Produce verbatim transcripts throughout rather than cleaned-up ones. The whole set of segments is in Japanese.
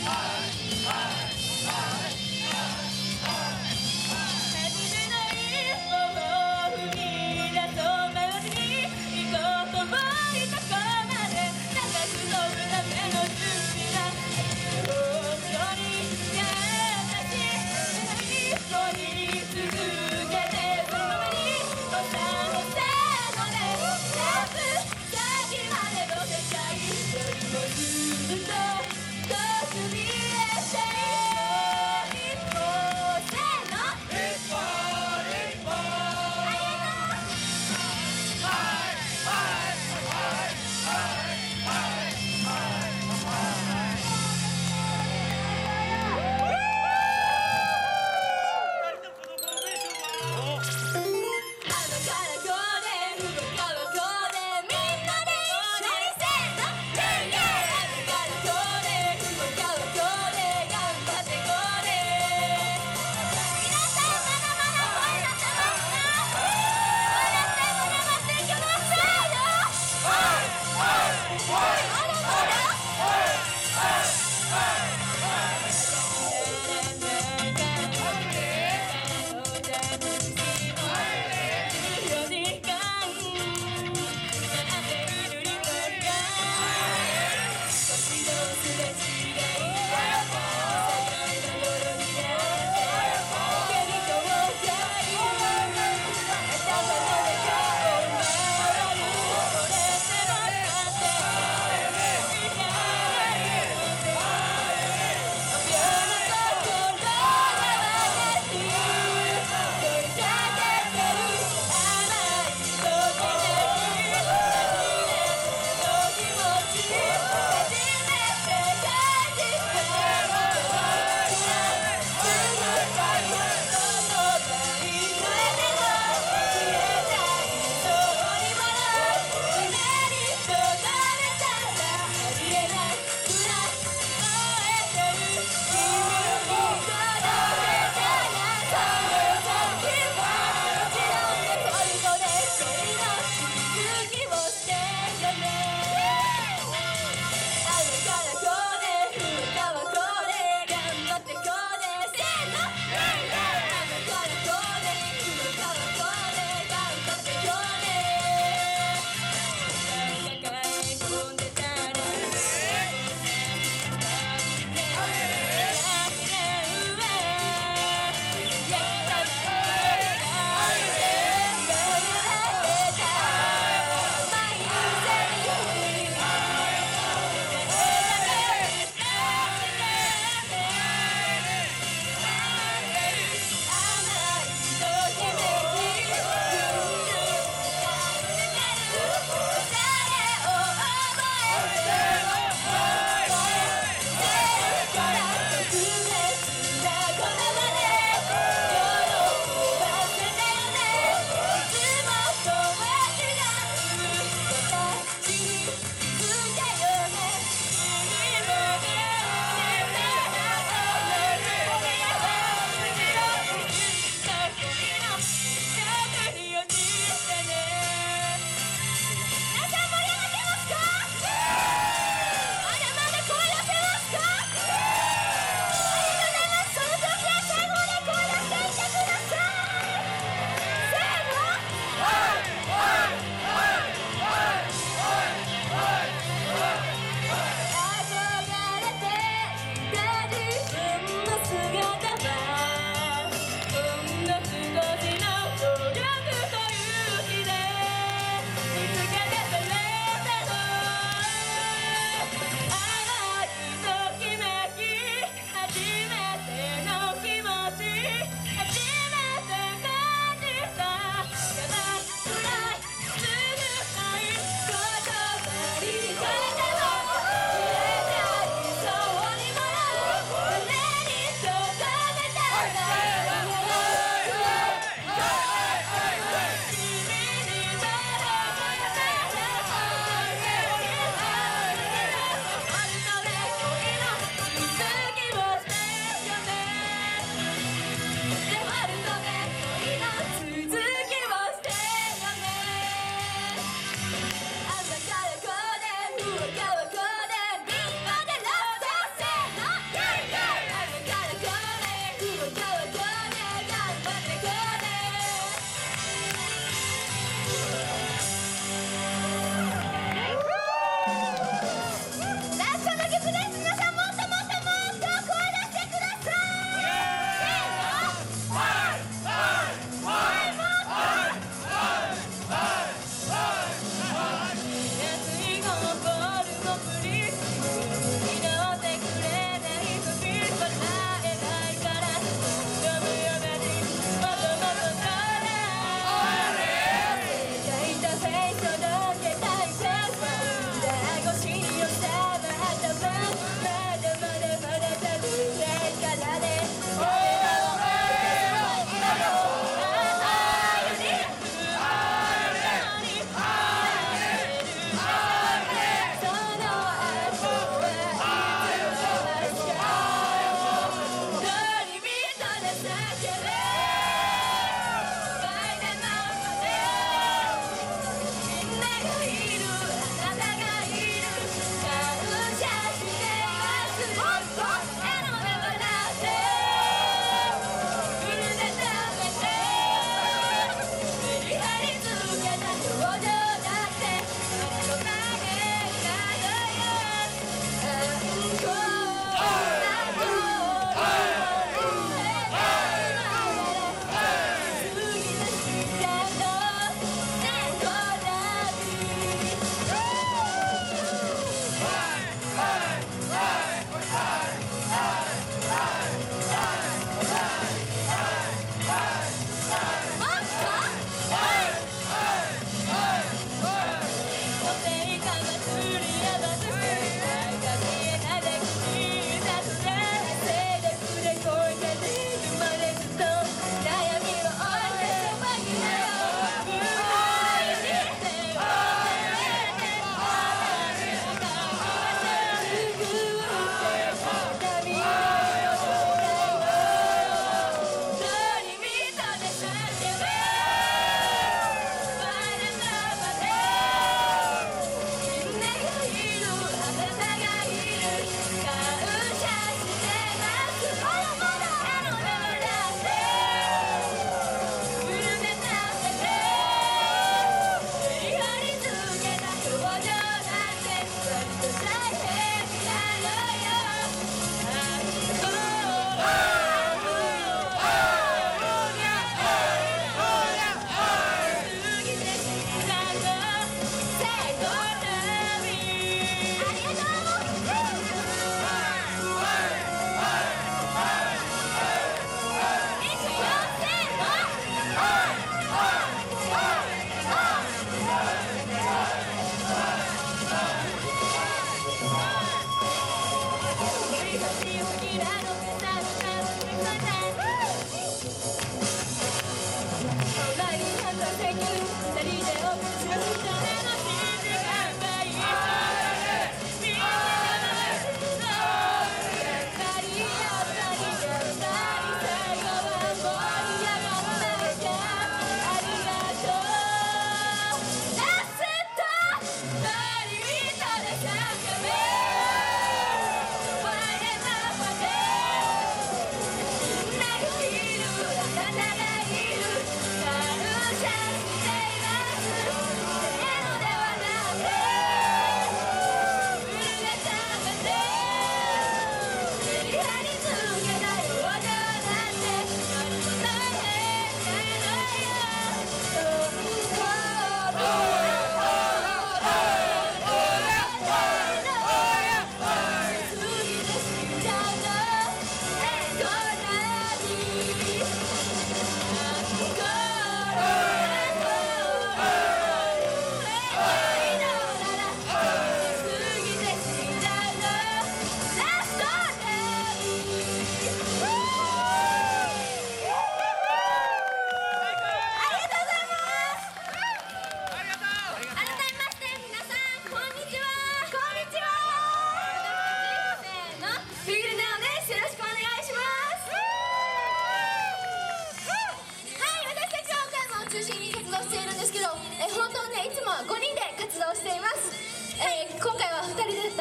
ずっと遠く見え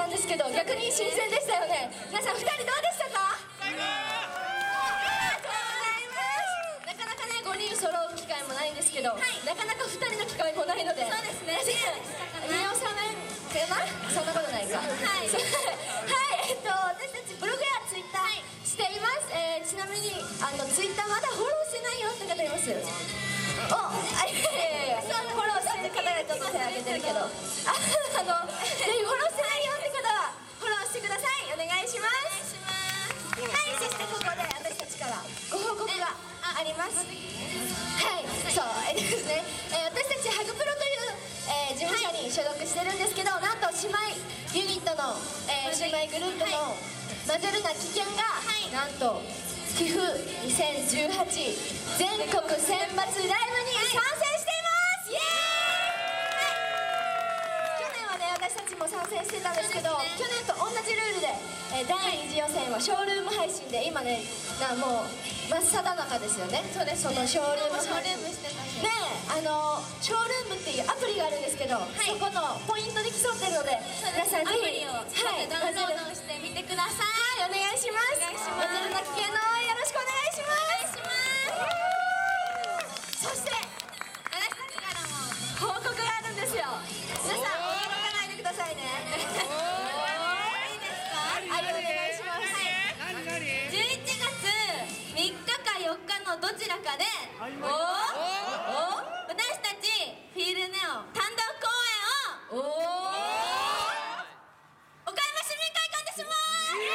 んですけど、逆に新鮮でしたよね。皆さんふたりどうでしたか？最高！ありがとうございます。なかなかねごにん揃う機会もないんですけど、はい、なかなかふたりの機会もないので、そうですね、見納めかな、そんなことないか。はい、はい、えっと私たちブログやツイッターしています。えー、ちなみにあのツイッターまだフォローしてないよって方います？お、あ、いやいやいや、フォローしてる方がちょっと手挙げてるけど、あのぜひフォローしてないよって方はフォローしてください。お願いします。はい、そしてここで私たちからご報告があります。はい、そう、えですね、えー、私たちハグプロという、えー、事務所に所属してるんですけど、なんと姉妹ユニットの、えー、姉妹グループのマゼルナ危険が、なんとティフにせんじゅうはち全国選抜ライブに参戦しています。イエーイ！去年はね私たちも参戦してたんですけど、去年と同じルールで、えー、だいに次予選はショールーム配信で、今ねなもう真っ只中ですよね。そうです、そのショールーム配信してたね。あのショールームっていうアプリがあるんですけど、そこのポイントで競ってるので、皆さんぜひアプリをダウンロードしてみてください。はい、お願いします。マゼルナ危険の応援よろしくお願いします。そして私たちからも報告があるんですよ。皆さん驚かないでくださいね。いいですか？はい、お願いします。じゅういちがつみっかかよっかのどちらかで、おお私たちフィールネオ単独公演をお岡山市民会館でします。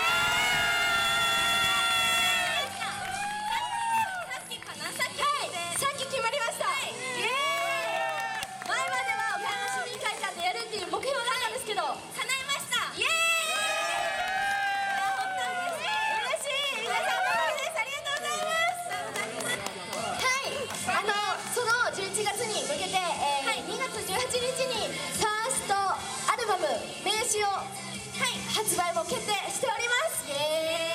発売も決定しております。イエ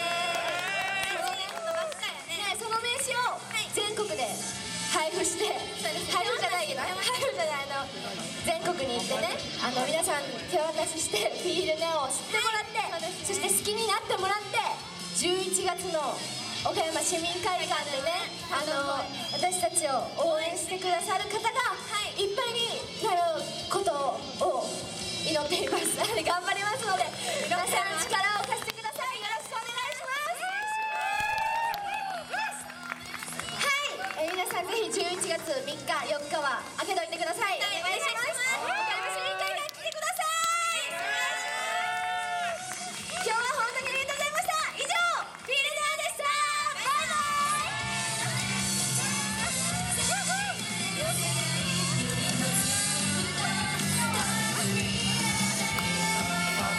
ーイ！その名刺を全国で配布して、配布じゃないけど、配布じゃないあの全国に行ってね、あの皆さん手渡ししてフィールネオを知ってもらって、そして好きになってもらって、じゅういちがつの岡山市民会館でね、あの私たちを応援してくださる方がいっぱいになることを祈っています。頑張りますので、皆さん力を貸してください。よろしくお願いします。はい、えー、皆さんぜひじゅういちがつみっかよっかは開けとい